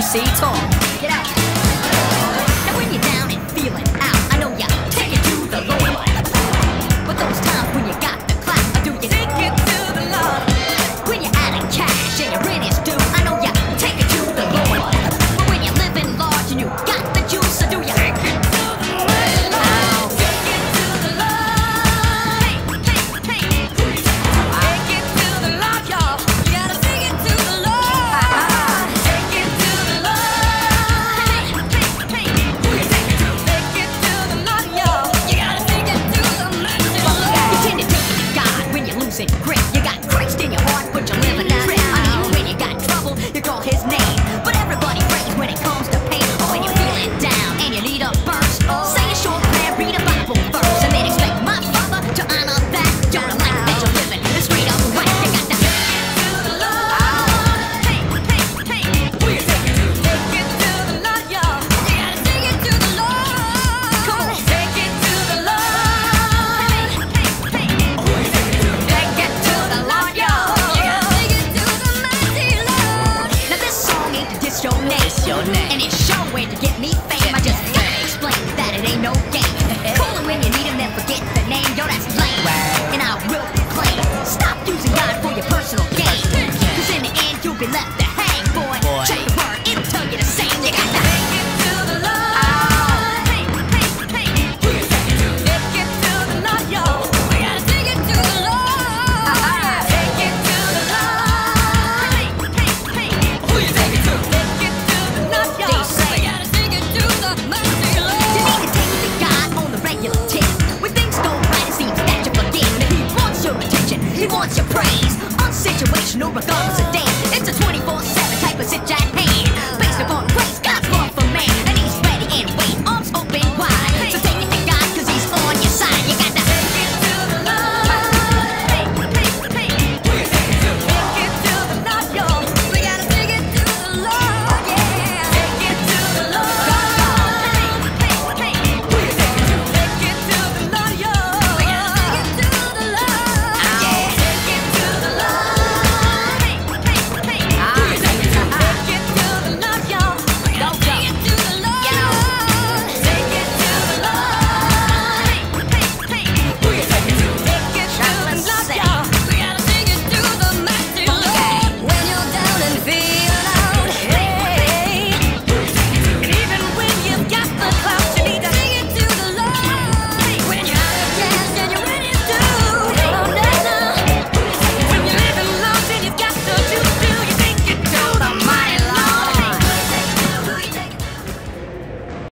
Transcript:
ABC talk. Get out. Now when you're down and feeling out, I know you take it to the Lord. But those times when you got the clout, do you take it to the Lord? When you're out of cash and your rent is due, I know you take it to the Lord. But when you're living large and you got the juice, do you take it to the Lord? Take it to the Lord. Hey, hey, hey. Take it to the Lord, y'all. You gotta take it to the Lord. Take it to the Lord. Hey, hey, hey. Take it to the Lord, y'all. You gotta take it to the mercy Lord. You tend to take it to God when you're losing grip. You got Christ in your heart, but you're living a trip. I mean, when you got trouble, you call His name. But everybody prays when it comes to pain, or when you're feeling down and you need a burst. Say a short prayer, read a Bible verse, and then expect my Father to honor that. You're a life that you're living, it's straight up right. You got to take it to the Lord. Hey, hey, hey. Take it to the Lord, y'all. You gotta take it to the Lord. Come on, take it to the Lord. Hey, hey, hey. Take it to the Lord, y'all. You gotta take it to the mighty Lord. Now this song ain't to diss your name. And it sure ain't to get me fame. I just gotta explain that it ain't no game. Call him when you need him, then forget the name. Yo, that's lame. And I will proclaim, stop using God for your personal gain. Cause in the end, you'll be left to hang, boy. Check the word, it'll tell you the same. You got to take it to the Lord. Hey, hey, hey. Take it to the Lord, y'all. We gotta take it to the Lord. Take it to the Lord. Hey, hey, hey. Who you take it to? Take it to the Lord, y'all. We gotta take it to the mercy Lord. You need to take it to God on the regular tip. When things go right, it seems that you forget. If He wants your attention, He wants your praise. Unsituational, regardless of